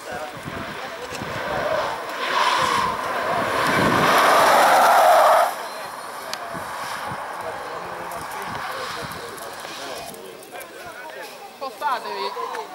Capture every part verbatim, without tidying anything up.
Spostatevi.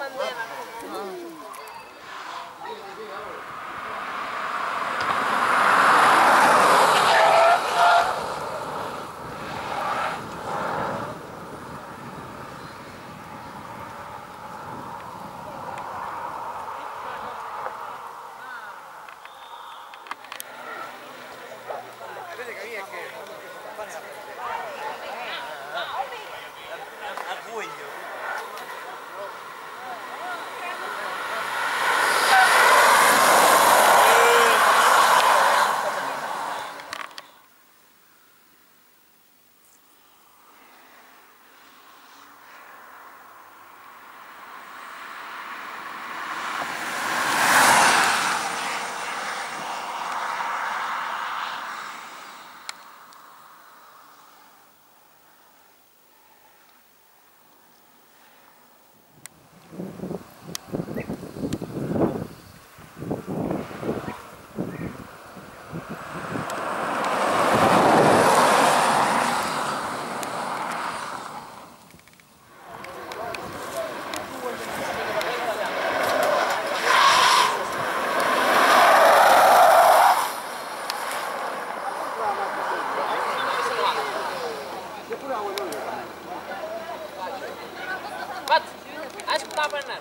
Wat? Hij is knappen net.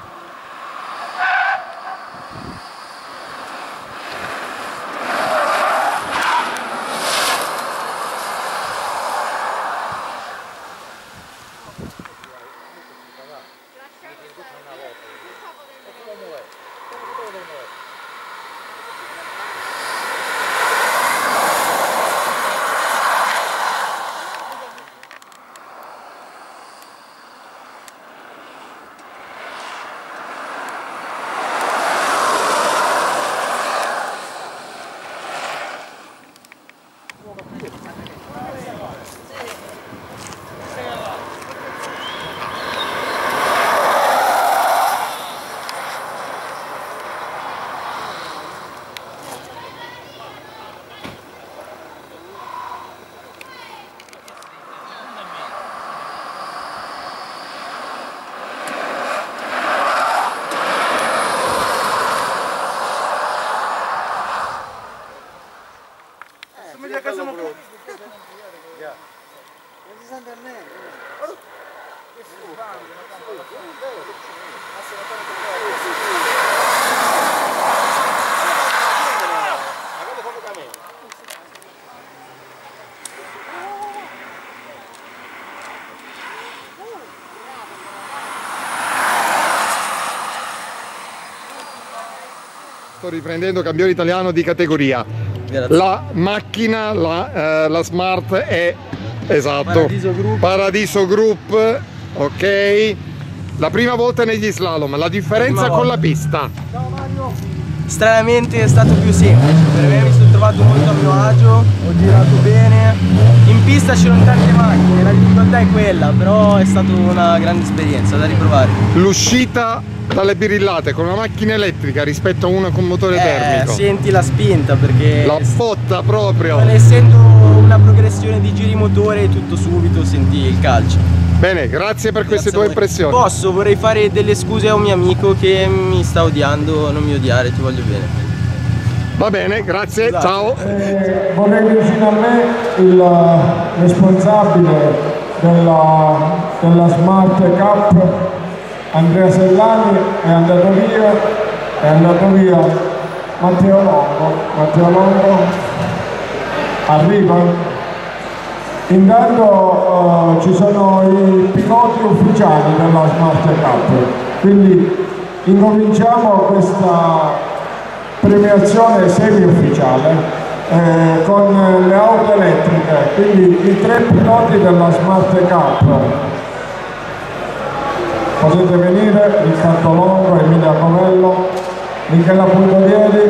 Sto riprendendo campione italiano di categoria. Grazie. La macchina, la, eh, la Smart è esatto. Paradiso Group. Paradiso Group, ok. La prima volta negli slalom, la differenza la con la pista? Ciao Mario. Stranamente è stato più semplice, per me mi sono trovato molto a mio agio, ho girato bene. In pista c'erano tante macchine, la difficoltà è quella, però è stata una grande esperienza da riprovare. L'uscita dalle birillate con una macchina elettrica rispetto a una con motore eh, termico. Senti la spinta perché... La botta proprio! Essendo una progressione di giri motore tutto subito senti il calcio. Bene, grazie per grazie queste tue impressioni. Posso, vorrei fare delle scuse a un mio amico che mi sta odiando, non mi odiare, ti voglio bene. Va bene, grazie, esatto. Ciao. Eh, vorrei vicino a me il responsabile della, della Smart Cup, Andrea Sellani, è andato via, è andato via Matteo Longo, Matteo Longo arriva. Intanto uh, ci sono i piloti ufficiali della Smart Cup, quindi incominciamo questa premiazione semi-ufficiale eh, con le auto elettriche, quindi i tre piloti della Smart Cup. Potete venire, Riccardo Longo, Emilia Covello, Michela Puntodieri.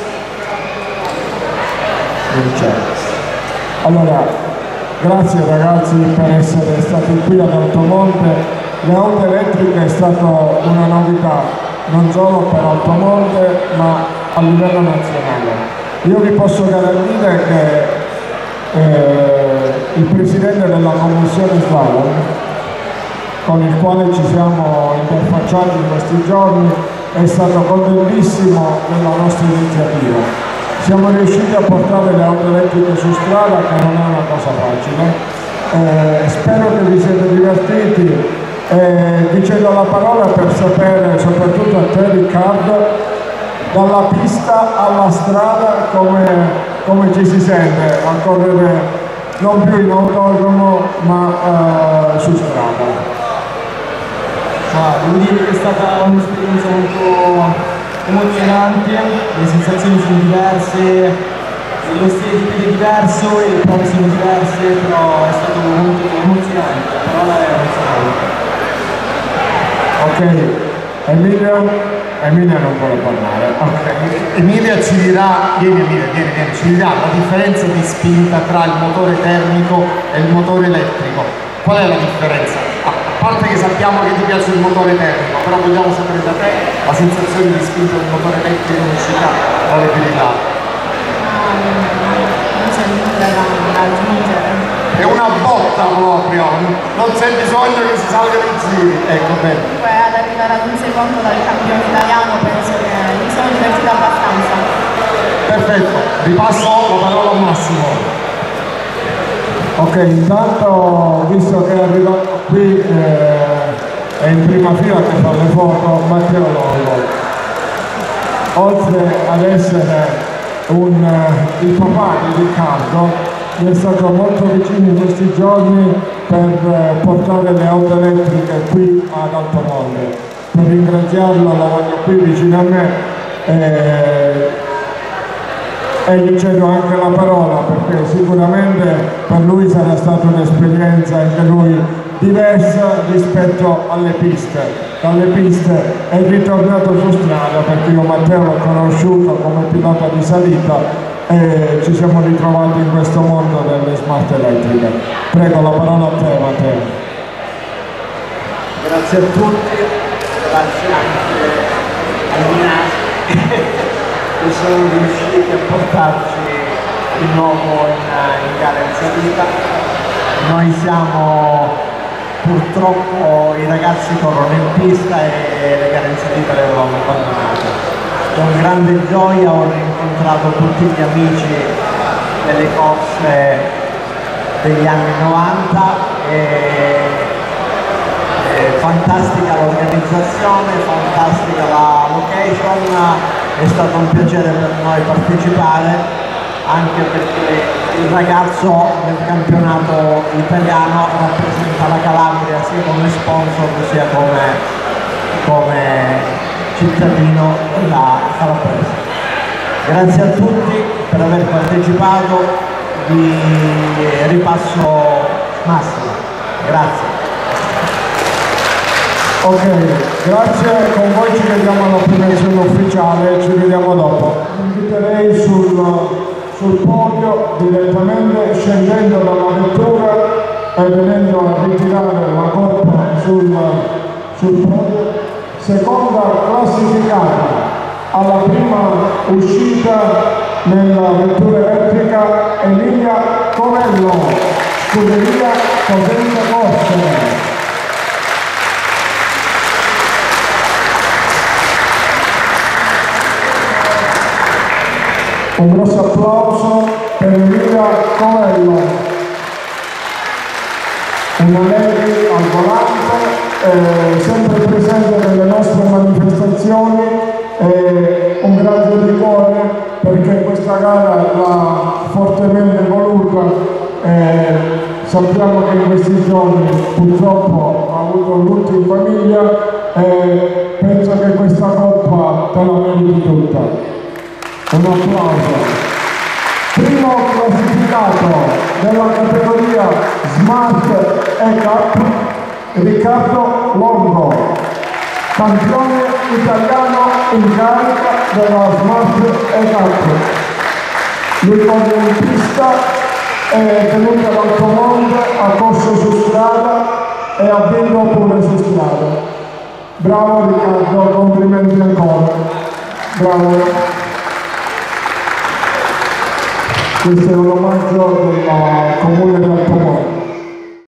Allora, grazie ragazzi per essere stati qui ad Altomonte. Le auto elettriche è stata una novità non solo per Altomonte ma a livello nazionale. Io vi posso garantire che eh, il presidente della commissione slalom, con il quale ci siamo interfacciati in questi giorni, è stato contentissimo della nostra iniziativa. Siamo riusciti a portare le auto elettriche su strada, che non è una cosa facile. Eh, spero che vi siete divertiti. Eh, vi cedo la parola per sapere, soprattutto a te Riccardo, dalla pista alla strada come, come ci si sente a correre non più in autodromo ma eh, su strada. Ah, devo dire che è stata un'esperienza molto emozionante, le sensazioni sono diverse, lo stile di piede è diverso e le prove sono diverse, però è stato molto emozionante, la parola è emozionante. Ok, Emilio? Emilia non vuole parlare. Ok, Emilia ci dirà, vieni Emilia, vieni, vieni, ci dirà la differenza di spinta tra il motore termico e il motore elettrico. Qual è la differenza? A parte che sappiamo che ti piace il motore termico, però vogliamo sapere da te la sensazione di spinta del motore elettrico in uscita dalle verità. Non c'è nulla da aggiungere. È una botta proprio, non c'è bisogno che si salgano i giri. Ecco, bene. Comunque ad arrivare ad un secondo dal campione italiano penso che mi sono divertita abbastanza. Perfetto, ripasso la parola a Massimo. Ok, intanto visto che è arrivato qui eh, è in prima fila che fa le foto Matteo Lollo. Oltre ad essere un, eh, il papà di Riccardo, mi è stato molto vicino in questi giorni per eh, portare le auto elettriche qui ad Altomonte. Per ringraziarlo la voglio qui vicino a me eh, e gli cedo anche la parola perché sicuramente per lui sarà stata un'esperienza anche lui diversa rispetto alle piste. Dalle piste è ritornato su strada perché io Matteo l'ho conosciuto come pilota di salita e ci siamo ritrovati in questo mondo delle smart elettriche. Prego la parola a te Matteo. Grazie a tutti, grazie anche ai Minaschi che sono riusciti a portarci di nuovo in, in gara in salita. Noi siamo purtroppo, i ragazzi corrono in pista e le gare in salita le avevamo abbandonate. Con grande gioia ho rincontrato tutti gli amici delle corse degli anni novanta e, e fantastica l'organizzazione, fantastica la location, è stato un piacere per noi partecipare anche perché il ragazzo del campionato italiano rappresenta la Calabria sia come sponsor sia come, come cittadino della Calabrese. Grazie a tutti per aver partecipato, vi ripasso Massimo. Grazie. Ok, grazie, con voi ci vediamo alla premiazione ufficiale, ci vediamo dopo. Inviterei sul, sul podio direttamente scendendo dalla vettura e venendo a ritirare la coppa sul, sul podio. Seconda classificata alla prima uscita nella vettura elettrica Emilia Covello, scuderia Cosenza Corse. Un grosso applauso per Emilia Covello. Una lei al volante, eh, sempre presente nelle nostre manifestazioni, eh, un grazie di cuore perché questa gara l'ha fortemente voluta, eh, sappiamo che in questi giorni purtroppo ha avuto un lutto in famiglia e penso che questa coppa te la meriti tutta. Un applauso. Primo classificato della categoria Smart E-Cup, Riccardo Longo, campione italiano in carica della Smart E-Cup. Lui corre in pista, è venuto dall'Altomonte, ha corso su strada e ha vinto pure su strada. Bravo Riccardo, complimenti ancora. Bravo. Questo è un omaggio del comune di Altomonte.